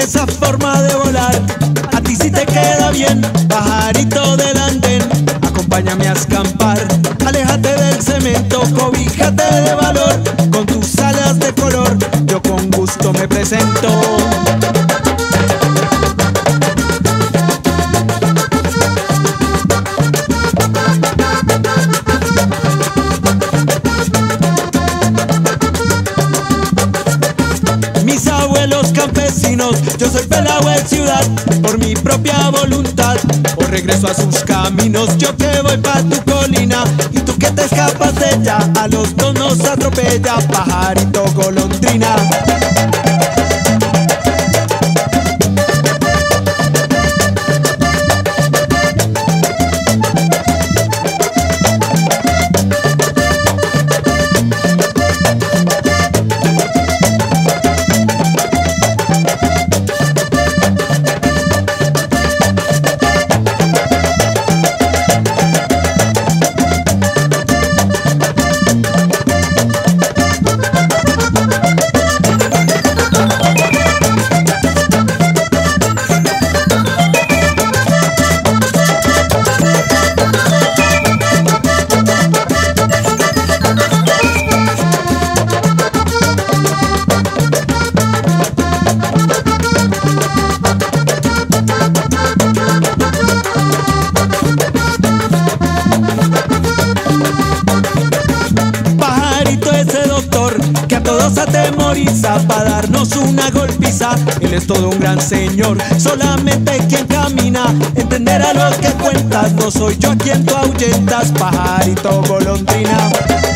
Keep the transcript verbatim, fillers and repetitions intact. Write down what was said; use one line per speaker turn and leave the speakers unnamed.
esa forma de volar a ti sí te queda bien, pajarito del andén. Acompáñame a escampar, aléjate del cemento, cobíjate de valor, con tus alas de color, yo con gusto me presento. Mis abuelos campesinos, yo soy pelao en ciudad, por mi propia voluntad, o regreso a sus caminos, yo que voy pa' tu colina, y tú que te escapas de ella, a los dos nos atropella, pajarito, golondrina. Para darnos una golpiza, él es todo un gran señor, solamente quien camina entenderá lo que cuentas, no soy yo a quien tú ahuyentas, pajarito, golondrina.